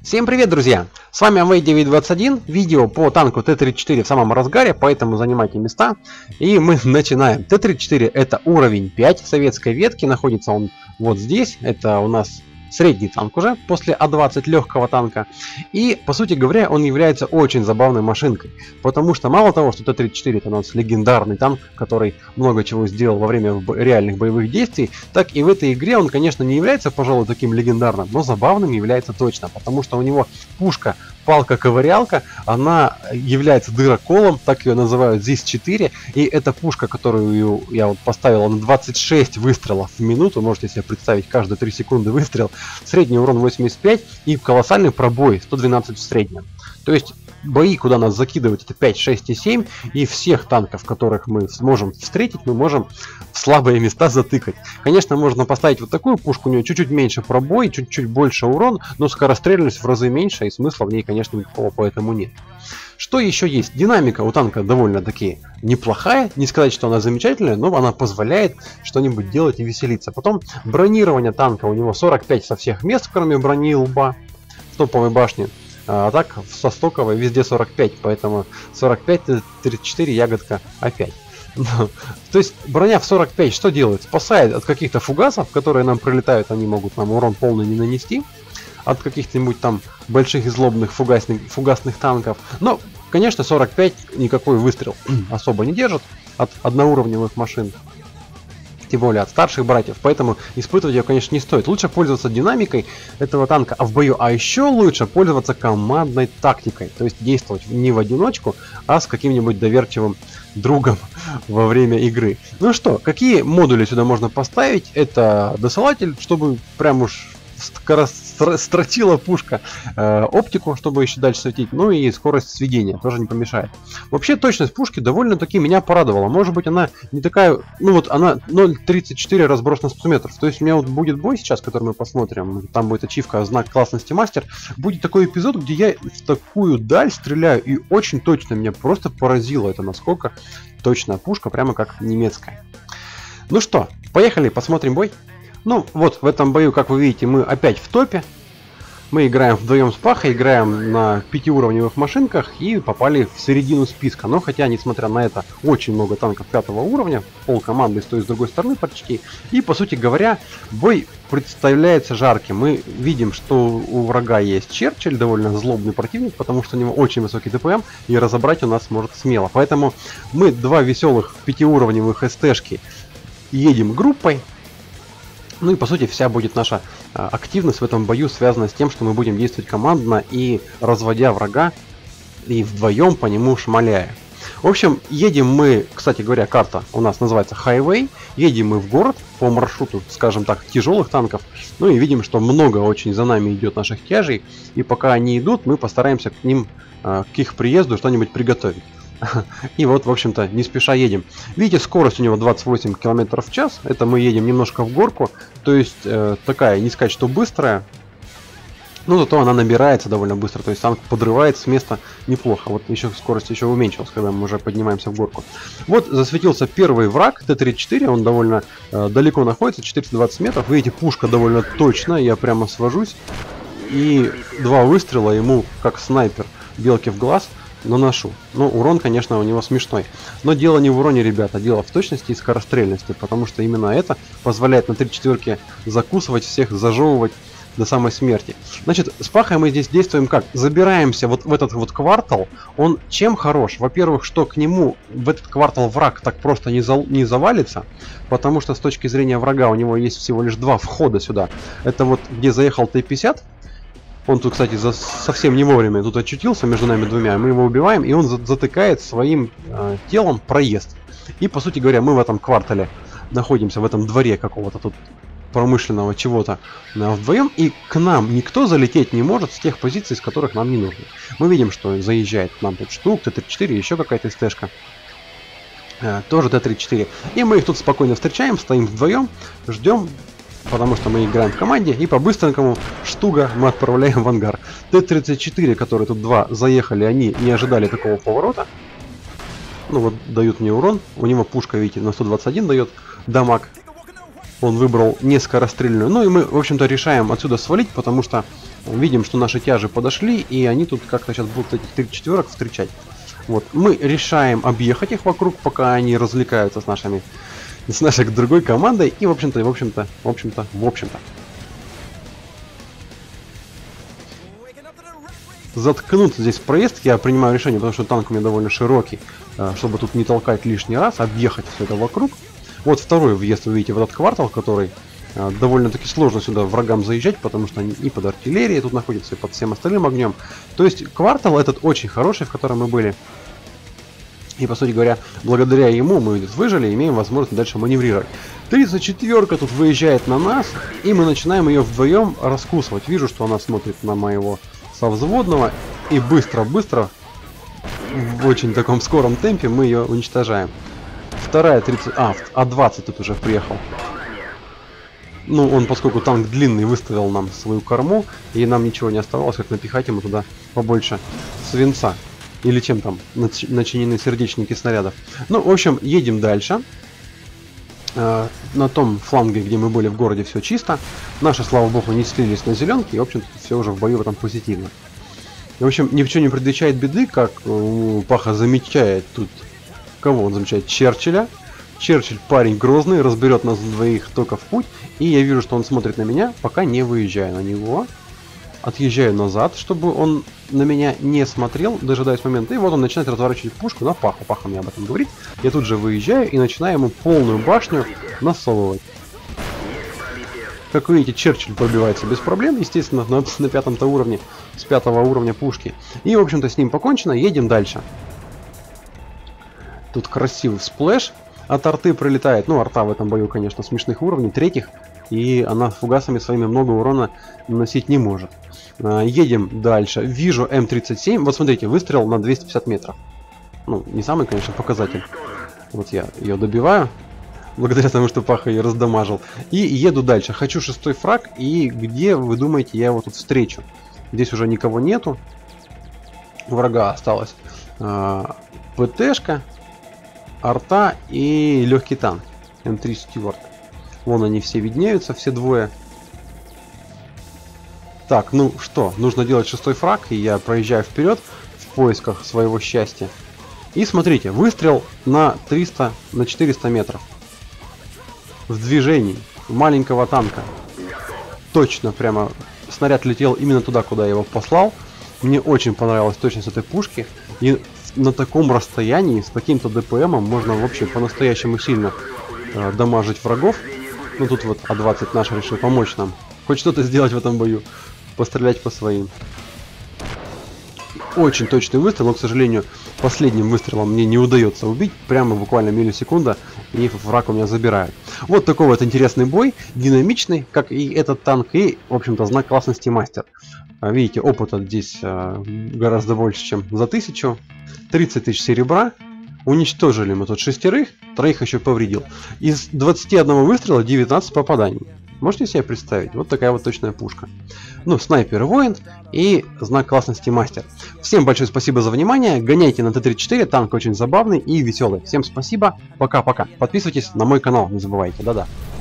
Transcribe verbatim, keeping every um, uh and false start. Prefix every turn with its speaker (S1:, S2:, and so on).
S1: Всем привет, друзья! С вами Амвей девять двадцать один, видео по танку Т тридцать четыре в самом разгаре, поэтому занимайте места. И мы начинаем. Т тридцать четыре это уровень пять советской ветки, находится он вот здесь, это у нас средний танк уже, после А двадцать легкого танка. И, по сути говоря, он является очень забавной машинкой. Потому что мало того, что Т тридцать четыре это у нас легендарный танк, который много чего сделал во время реальных боевых действий, так и в этой игре он, конечно, не является, пожалуй, таким легендарным, но забавным является точно. Потому что у него пушка палка-ковырялка, она является дыроколом, так ее называют ЗИС четыре, и эта пушка, которую я вот поставил на двадцать шесть выстрелов в минуту, можете себе представить, каждые три секунды выстрел, средний урон восемьдесят пять и колоссальный пробой сто двенадцать в среднем. То есть бои, куда нас закидывать, это пять, шесть и семь, и всех танков, которых мы сможем встретить, мы можем в слабые места затыкать. Конечно, можно поставить вот такую пушку, у нее чуть-чуть меньше пробой, чуть-чуть больше урон, но скорострельность в разы меньше, и смысла в ней, конечно, никакого поэтому нет. Что еще есть? Динамика у танка довольно-таки неплохая, не сказать, что она замечательная, но она позволяет что-нибудь делать и веселиться. Потом бронирование танка у него сорок пять со всех мест, кроме брони лба, топовой башни. А так со стоковой везде сорок пять, поэтому сорок пять, тридцать четыре, ягодка опять. То есть броня в сорок пять что делает? Спасает от каких-то фугасов, которые нам прилетают, они могут нам урон полный не нанести. От каких-нибудь там больших и злобных фугасных, фугасных танков. Но, конечно, сорок пять никакой выстрел особо не держит от одноуровневых машин. Тем более от старших братьев, поэтому испытывать ее, конечно, не стоит. Лучше пользоваться динамикой этого танка а в бою, а еще лучше пользоваться командной тактикой. То есть действовать не в одиночку, а с каким-нибудь доверчивым другом во время игры. Ну что, какие модули сюда можно поставить? Это досылатель, чтобы прям уж строчила пушка, э, оптику, чтобы еще дальше светить, ну и скорость сведения тоже не помешает. Вообще точность пушки довольно-таки меня порадовала. Может быть, она не такая, ну вот она ноль тридцать четыре разброс на сто метров. То есть у меня вот будет бой сейчас, который мы посмотрим, там будет ачивка знак классности мастер, будет такой эпизод, где я в такую даль стреляю, и очень точно меня просто поразило это, насколько точная пушка, прямо как немецкая. Ну что, поехали, посмотрим бой. Ну, вот в этом бою, как вы видите, мы опять в топе. Мы играем вдвоем с Пахой, играем на пятиуровневых машинках и попали в середину списка. Но хотя, несмотря на это, очень много танков пятого уровня, пол команды с той и с другой стороны почти. И, по сути говоря, бой представляется жарким. Мы видим, что у врага есть Черчилль, довольно злобный противник, потому что у него очень высокий ДПМ, и разобрать у нас может смело. Поэтому мы два веселых пятиуровневых СТшки едем группой. Ну и по сути вся будет наша а, активность в этом бою связана с тем, что мы будем действовать командно и разводя врага и вдвоем по нему шмаляя. В общем, едем мы, кстати говоря, карта у нас называется Highway, едем мы в город по маршруту, скажем так, тяжелых танков. Ну и видим, что много очень за нами идет наших тяжей, и пока они идут, мы постараемся к ним, а, к их приезду что-нибудь приготовить. И вот, в общем-то, не спеша едем. Видите, скорость у него двадцать восемь километров в час. Это мы едем немножко в горку. То есть, э, такая, не сказать, что быстрая. Но зато она набирается довольно быстро. То есть, танк подрывает с места неплохо. Вот еще скорость еще уменьшилась, когда мы уже поднимаемся в горку. Вот засветился первый враг, Т тридцать четыре. Он довольно э, далеко находится, четыреста двадцать метров. Видите, пушка довольно точно. Я прямо свожусь. И два выстрела ему, как снайпер, белки в глаз наношу. Ну, урон, конечно, у него смешной. Но дело не в уроне, ребята, дело в точности и скорострельности, потому что именно это позволяет на тридцать четыре закусывать всех, зажевывать до самой смерти. Значит, с Пахой мы здесь действуем как? Забираемся вот в этот вот квартал. Он чем хорош? Во-первых, что к нему в этот квартал враг так просто не, за... не завалится, потому что с точки зрения врага у него есть всего лишь два входа сюда. Это вот где заехал Т пятьдесят. Он тут, кстати, за, совсем не вовремя тут очутился между нами двумя. Мы его убиваем, и он за, затыкает своим э, телом проезд. И, по сути говоря, мы в этом квартале находимся, в этом дворе какого-то тут промышленного чего-то э, вдвоем. И к нам никто залететь не может с тех позиций, с которых нам не нужно. Мы видим, что заезжает к нам тут штук, Т тридцать четыре, еще какая-то СТшка. Э, тоже Т тридцать четыре. И мы их тут спокойно встречаем, стоим вдвоем, ждем. Потому что мы играем в команде, и по-быстренькому штуга мы отправляем в ангар. Т тридцать четыре, которые тут два заехали, они не ожидали такого поворота. Ну вот, дают мне урон. У него пушка, видите, на сто двадцать один дает дамаг. Он выбрал нескорострельную. Ну и мы, в общем-то, решаем отсюда свалить, потому что видим, что наши тяжи подошли, и они тут как-то сейчас будут этих три четверок встречать. Вот, мы решаем объехать их вокруг, пока они развлекаются с нашими, с нашей другой командой, и, в общем-то, в общем-то, в общем-то, в общем-то. Заткнуть здесь проезд, я принимаю решение, потому что танк у меня довольно широкий, чтобы тут не толкать лишний раз, объехать все это вокруг. Вот второй въезд, вы видите, в этот квартал, который довольно-таки сложно сюда врагам заезжать, потому что они и под артиллерией тут находятся, и под всем остальным огнем. То есть квартал этот очень хороший, в котором мы были. И, по сути говоря, благодаря ему мы здесь выжили и имеем возможность дальше маневрировать. тридцать четвёрка тут выезжает на нас, и мы начинаем ее вдвоем раскусывать. Вижу, что она смотрит на моего совзводного, и быстро-быстро, в очень таком скором темпе мы ее уничтожаем. Вторая тридцать... А, А двадцать тут уже приехал. Ну, он, поскольку танк длинный, выставил нам свою корму, и нам ничего не оставалось, как напихать ему туда побольше свинца. Или чем там нач... начинены сердечники снарядов. Ну, в общем, едем дальше. Э, на том фланге, где мы были в городе, все чисто. Наши, слава богу, не слились на зеленке, и, в общем-то, все уже в бою в этом позитивно. И, в общем, ничего не предвещает беды, как э, Паха замечает тут... Кого он замечает? Черчилля. Черчилль парень грозный, разберет нас двоих только в путь. И я вижу, что он смотрит на меня, пока не выезжаю на него. Отъезжаю назад, чтобы он на меня не смотрел, дожидаясь момента. И вот он начинает разворачивать пушку на Паху. Паха мне об этом говорит. Я тут же выезжаю и начинаю ему полную башню насовывать. Как вы видите, Черчилль пробивается без проблем, естественно, на, на пятом-то уровне, с пятого уровня пушки. И, в общем-то, с ним покончено, едем дальше. Тут красивый всплэш от арты прилетает. Ну, арта в этом бою, конечно, смешных уровней, третьих. И она фугасами своими много урона наносить не может. А, едем дальше. Вижу М тридцать семь. Вот смотрите, выстрел на двести пятьдесят метров. Ну, не самый, конечно, показатель. Вот я ее добиваю. Благодаря тому, что Паха ее раздамажил. И еду дальше. Хочу шестой фраг. И где, вы думаете, я его тут встречу? Здесь уже никого нету. Врага осталось а, ПТшка, арта и легкий танк М три Стюарт. Вон они все виднеются, все двое. Так, ну что, нужно делать шестой фраг, и я проезжаю вперед в поисках своего счастья. И смотрите, выстрел на триста, на четыреста метров. В движении маленького танка. Точно, прямо снаряд летел именно туда, куда я его послал. Мне очень понравилась точность этой пушки. И на таком расстоянии, с таким-то ДПМом, можно вообще по-настоящему сильно э, дамажить врагов. Ну тут вот А двадцать наш решил помочь нам. Хоть что-то сделать в этом бою. Пострелять по своим. Очень точный выстрел, но, к сожалению, последним выстрелом мне не удается убить. Прямо буквально миллисекунда, и враг у меня забирает. Вот такой вот интересный бой. Динамичный, как и этот танк. И, в общем-то, знак классности мастер. Видите, опыта здесь э, гораздо больше, чем за тысячу. тридцать тысяч серебра. Уничтожили мы тут шестерых, троих еще повредил. Из двадцати одного выстрела девятнадцать попаданий. Можете себе представить? Вот такая вот точная пушка. Ну, снайпер и воин, и знак классности мастер. Всем большое спасибо за внимание. Гоняйте на Т тридцать четыре, танк очень забавный и веселый. Всем спасибо, пока-пока. Подписывайтесь на мой канал, не забывайте, да-да.